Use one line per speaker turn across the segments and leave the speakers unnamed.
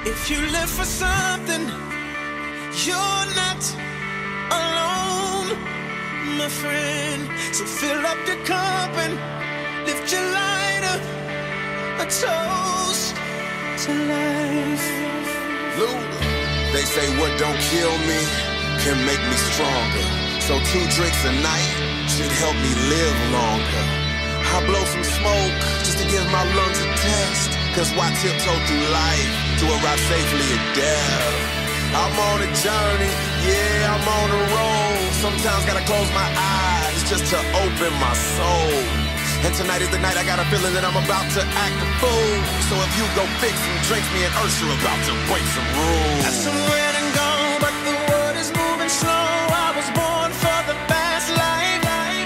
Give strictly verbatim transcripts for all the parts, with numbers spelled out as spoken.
If you live for something, you're not alone, my friend. So fill up your cup and lift your lighter, a toast to life.
Luda. They say what don't kill me can make me stronger. So two drinks a night should help me live longer. I blow some smoke just to give my lungs a test. Cause why tiptoe through life to arrive safely at death? I'm on a journey, yeah, I'm on a roll. Sometimes gotta close my eyes just to open my soul. And tonight is the night I got a feeling that I'm about to act a fool. So if you go fix some drinks, me and Ursula about to break some rules.
That's somewhere and gone, but the world is moving slow. I was born for the fast life.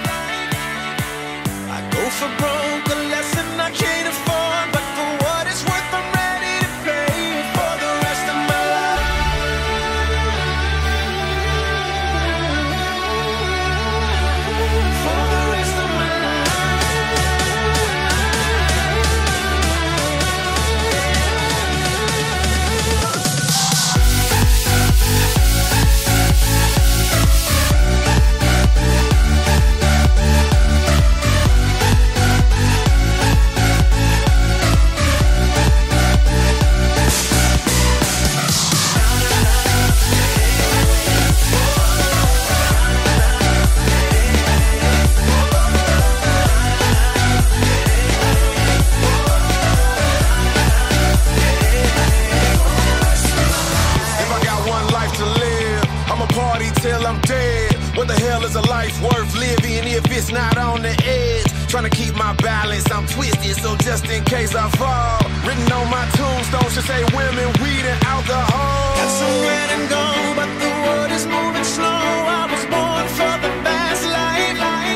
I go for broke, a lesson I can't afford, but for what it's worth, I'm ready to pay for the rest of my life. For the rest of my
till I'm dead. What the hell is a life worth living if it's not on the edge? Trying to keep my balance, I'm twisted, so just in case I fall. Written on my tombstone should say women, weed, and alcohol.
Got some red and gold, but the world is moving slow. I was born for the fast life.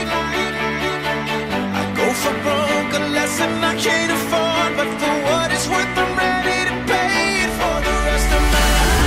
I go for broke, a lesson I can't afford, but for what it's worth, I'm ready to pay it for the rest of my life.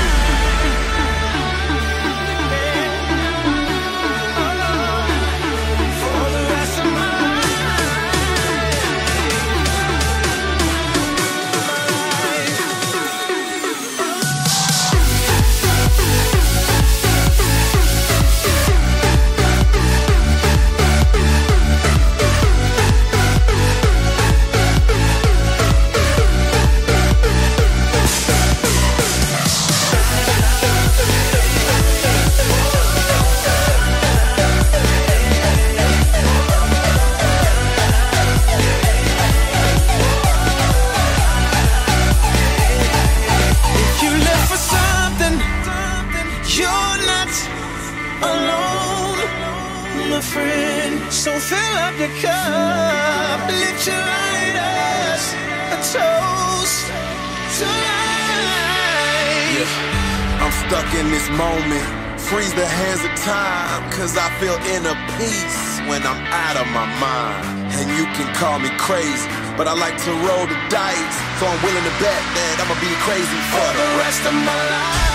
So fill up your cup, lift your lighters, a toast to life.
Yeah, I'm stuck in this moment, freeze the hands of time, cause I feel inner peace when I'm out of my mind. And you can call me crazy, but I like to roll the dice, so I'm willing to bet that I'ma be crazy for, for the rest of my life.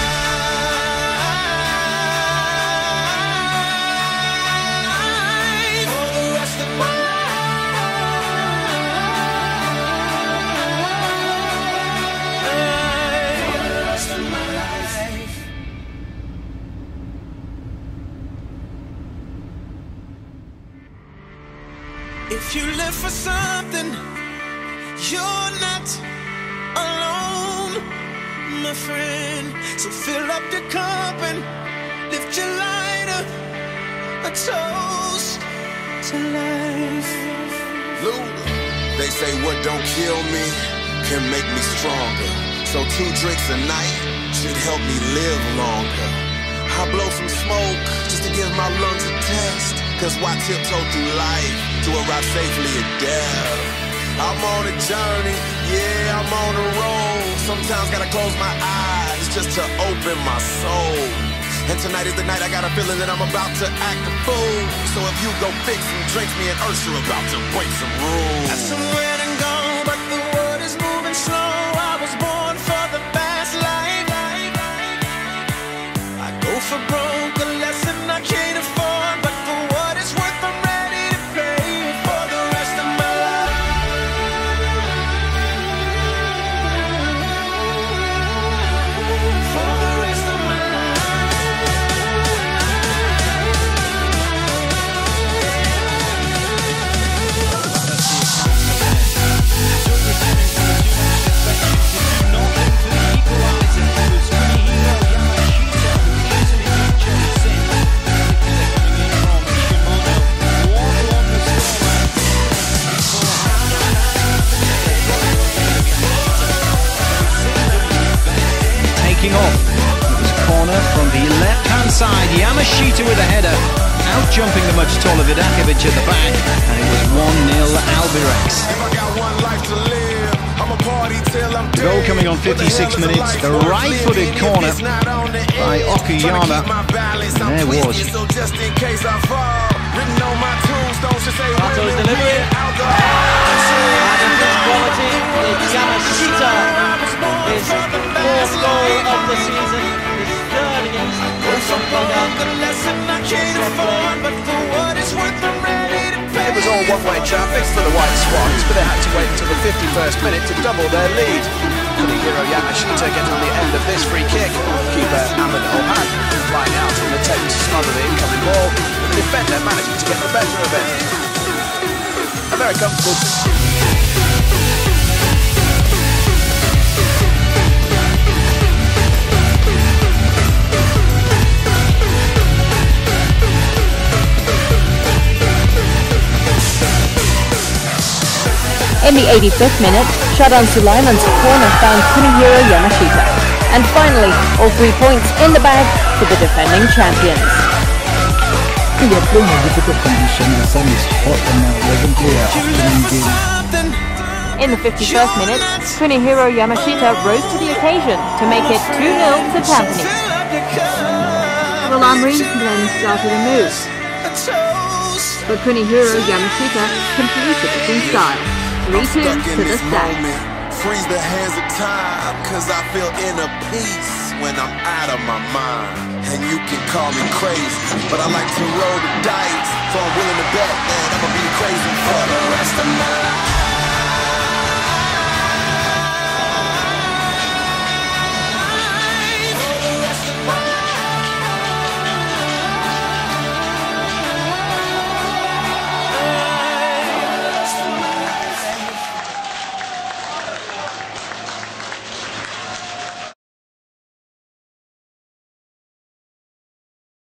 If you live for something, you're not alone, my friend. So fill up your cup and lift your lighter, a toast to life.
Luda. They say what don't kill me can make me stronger. So two drinks a night should help me live longer. I blow some smoke just to give my lungs a test. Cause why tiptoe through life to arrive safely at death? I'm on a journey, yeah, I'm on a roll. Sometimes gotta close my eyes just to open my soul. And tonight is the night I got a feeling that I'm about to act a fool. So if you go fix some drinks, me and Ursula about to break some rules.
That's some red and gold, but the world is moving slow. I was born for the fast life. I go for broke, a lesson I can't afford, but for what it's worth, I'm ready to pay for the rest of my life.
Yamashita with a header, out-jumping the much taller Vidakovic at the back, and it was one nil Albirex. The goal coming on fifty-six minutes, the right-footed corner by Okuyama, and there was.
Sato's delivery, and in this quality, it's Yamashita, his fourth goal of the season, his third against
It was all one-way traffic for the White Swans, but they had to wait until the fifty-first minute to double their lead. Kunihiro Yamashita getting on the end of this free kick. Keeper Ahmed Ohad flying out in the attempt to smother the incoming ball, but the defender managing to get the better of it. A very comfortable.
In the eighty-fifth minute, Shadan Sulaiman's corner found Kunihiro Yamashita. And finally, all three points in the bag for the defending champions.
We are playing in difficult conditions. The sun is hot and uh, wasn't clear afternoon game.
In the fifty-first minute, Kunihiro Yamashita rose to the occasion to make it two nil to Tampines. Rolamri then started a move, but Kunihiro Yamashita completed it in style. three two to the stats.
Freeze the hands of time, cause I feel inner peace when I'm out of my mind. And you can call me crazy, but I like to roll the dice, so I'm willing to bet, man, I'ma be crazy for the rest of my life.